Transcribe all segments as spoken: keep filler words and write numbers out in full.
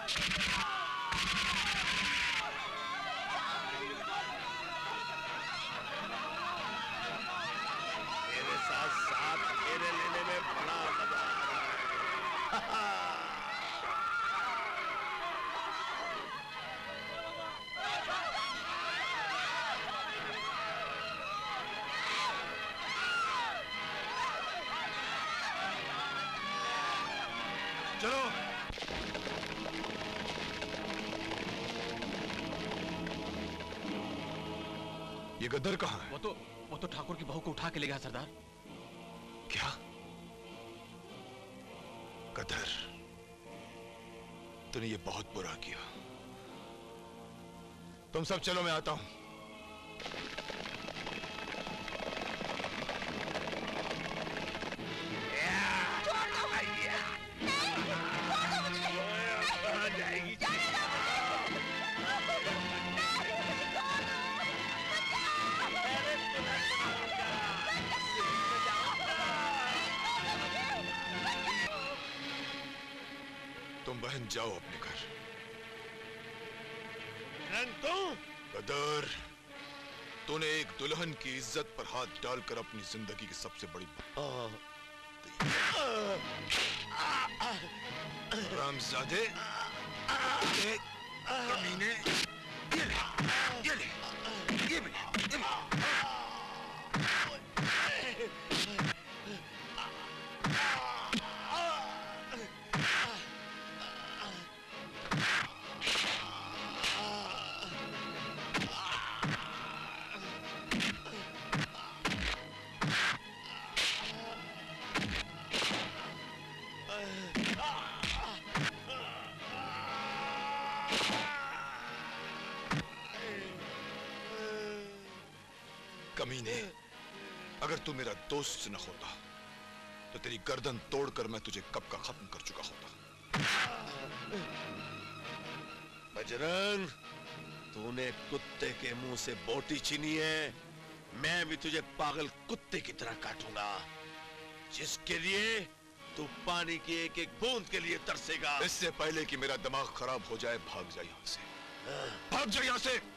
तेरे साथ साथ फेरे लेने में बड़ा मजा आ रहा है। चलो। ये गद्दर कहाँ है? वो तो वो तो ठाकुर की बहू को उठा के ले गया सरदार। क्या? गद्दर, तूने ये बहुत बुरा किया। तुम सब चलो, मैं आता हूं। तुम बहन जाओ अपने घर। तू गदर, तूने एक दुल्हन की इज्जत पर हाथ डालकर अपनी जिंदगी की सबसे बड़ी रामजादे, कमीने, ये ले, ये ले, ये ले, ये ले। कमीने, अगर तू मेरा दोस्त न होता तो तेरी गर्दन तोड़कर मैं तुझे कब का खत्म कर चुका होता। बजरंग, तूने कुत्ते के मुंह से बोटी छीनी है, मैं भी तुझे पागल कुत्ते की तरह काटूंगा, जिसके लिए तू पानी की एक एक बूंद के लिए तरसेगा। इससे पहले कि मेरा दिमाग खराब हो जाए, भाग जा यहां से, भाग जा यहां से।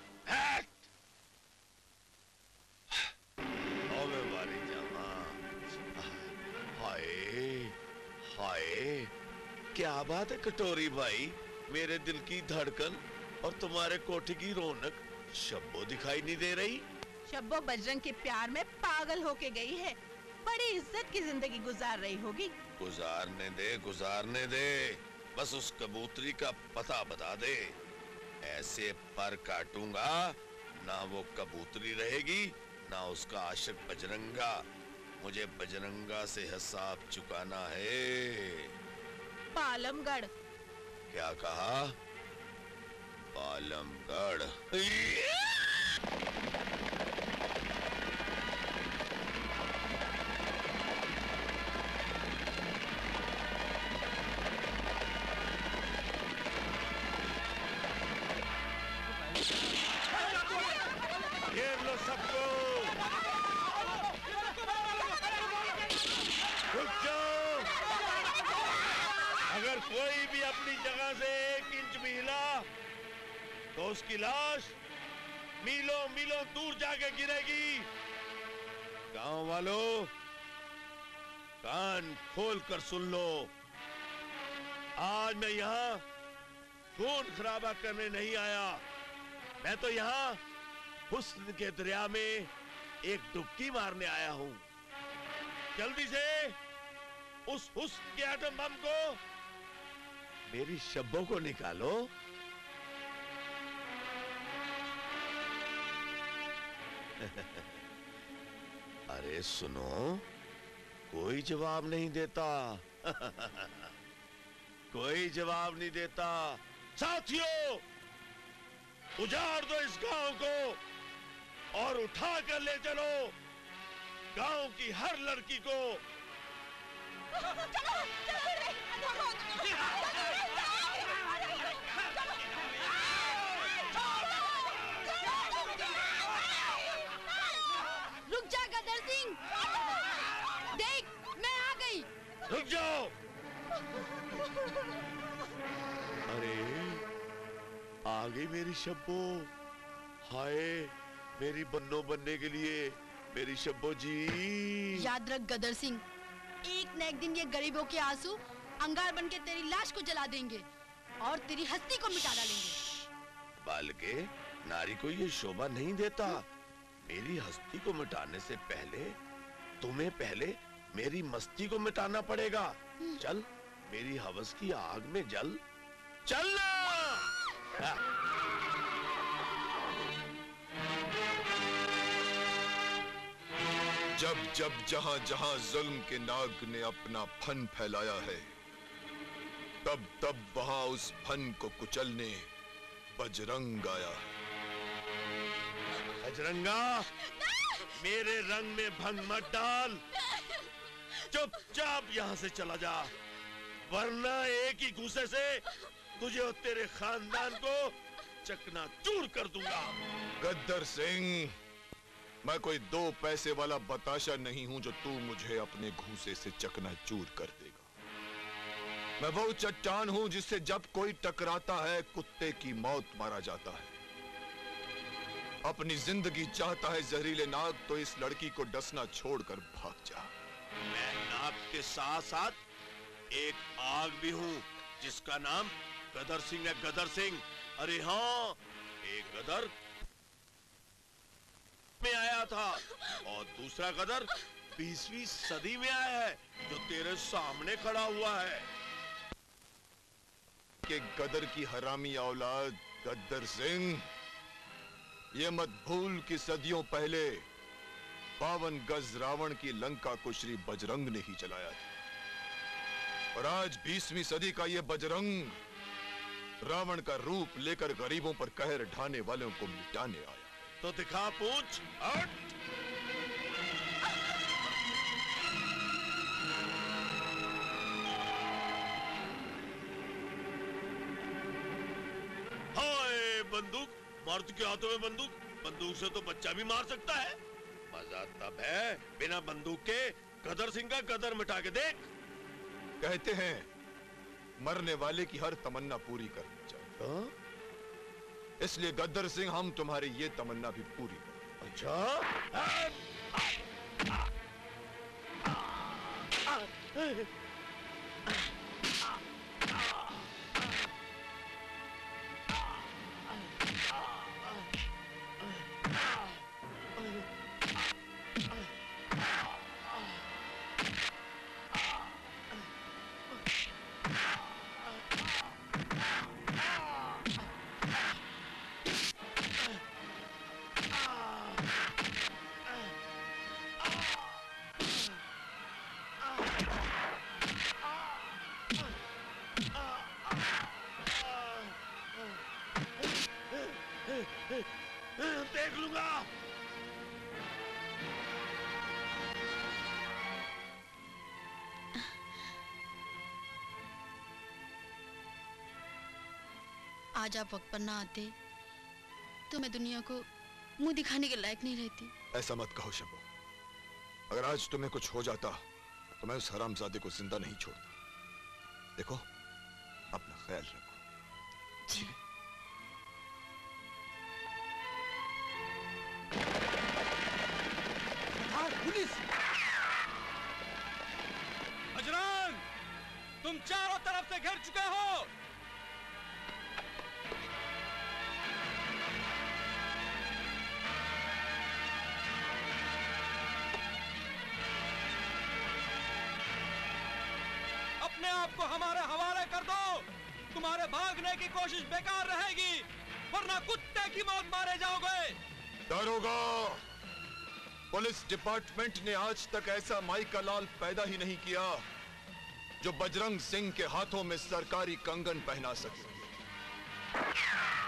हाय हाय, क्या बात है कटोरी भाई, मेरे दिल की धड़कन और तुम्हारे कोठी की रौनक शब्बो दिखाई नहीं दे रही। शब्बो बजरंग के प्यार में पागल होके गई है, बड़ी इज्जत की जिंदगी गुजार रही होगी। गुजारने दे, गुजारने दे, बस उस कबूतरी का पता बता दे, ऐसे पर काटूंगा ना वो कबूतरी रहेगी ना उसका आशिक बजरंगा। मुझे बजरंगा से हिसाब चुकाना है। पालमगढ़। क्या कहा? पालमगढ़। घेर लो सबको, रुक जाओ। अगर कोई भी अपनी जगह से एक इंच भी हिला तो उसकी लाश मीलों मीलों दूर जाके गिरेगी। गांव वालों, कान खोल कर सुन लो, आज मैं यहाँ खून खराबा करने नहीं आया, मैं तो यहाँ हुस्न के दरिया में एक डुबकी मारने आया हूं। जल्दी से उस हुस्न के एटम बम को मेरी शब्बों को निकालो। अरे सुनो, कोई जवाब नहीं देता। कोई जवाब नहीं देता। साथियों, उजाड़ दो इस गांव को और उठा कर ले चलो गांव की हर लड़की को। चलो, रुक जा गदर सिंह, देख मैं आ गई। रुक जाओ। अरे गई मेरी शब्बो। हाय मेरी बन्नो बनने के लिए मेरी शब्बो जी। याद रख गदर सिंह, एक न एक दिन ये गरीबों के आंसू अंगार बनके तेरी लाश को जला देंगे और तेरी हस्ती को मिटा डालेंगे। बालके, नारी को ये शोभा नहीं देता। मेरी हस्ती को मिटाने से पहले तुम्हें पहले मेरी मस्ती को मिटाना पड़ेगा। चल मेरी हवस की आग में जल, चल ना। जब जब जहां जहां जुल्म के नाग ने अपना फन फैलाया है, तब तब वहां उस फन को कुचलने बजरंग आया। बजरंगा, मेरे रंग में भंग मत डाल। चुपचाप यहाँ से चला जा, वरना एक ही घूसे से तुझे और तेरे खानदान को चकनाचूर कर दूंगा। गद्दर सिंह, मैं कोई दो पैसे वाला बताशा नहीं हूं जो तू मुझे अपने घूसे से चकनाचूर कर देगा। मैं वो चट्टान हूं जिससे जब कोई टकराता है कुत्ते की मौत मारा जाता है। अपनी जिंदगी चाहता है जहरीले नाग, तो इस लड़की को डसना छोड़कर भाग जा। मैं नाग के साथ साथ एक आग भी हूँ जिसका नाम गदर सिंह है। गदर सिंह, अरे हाँ, एक गदर में आया था और दूसरा गदर बीसवीं सदी में आया है जो तेरे सामने खड़ा हुआ है। के गदर की हरामी औलाद गद्दर सिंह, ये मत भूल कि सदियों पहले बावन गज रावण की लंका को श्री बजरंग ने ही चलाया था, और आज बीसवीं सदी का ये बजरंग रावण का रूप लेकर गरीबों पर कहर ढाने वालों को मिटाने आया। तो दिखा पूछ। हट। हाय बंदूक, मर्द के हाथों में बंदूक। बंदूक से तो बच्चा भी मार सकता है। मजा तब है बिना बंदूक के गदर सिंह का गदर मिटा के देख। कहते हैं मरने वाले की हर तमन्ना पूरी करनी चाहिए। हाँ? इसलिए गद्दर सिंह, हम तुम्हारी ये तमन्ना भी पूरी करें। अच्छा? देख लूंगा। आज आप वक्त पर ना आते तो मैं दुनिया को मुंह दिखाने के लायक नहीं रहती। ऐसा मत कहो शब्बो। अगर आज तुम्हें कुछ हो जाता तो मैं उस हरामजादे को जिंदा नहीं छोड़ता। देखो, अपना ख्याल रखो। जी। पुलिस! बजरंग, तुम चारों तरफ से घिर चुके हो। अपने आप को हमारे हवाले कर दो। तुम्हारे भागने की कोशिश बेकार रहेगी, वरना कुत्ते की मौत मारे जाओगे। दारोगा, पुलिस डिपार्टमेंट ने आज तक ऐसा माई का लाल पैदा ही नहीं किया जो बजरंग सिंह के हाथों में सरकारी कंगन पहना सके।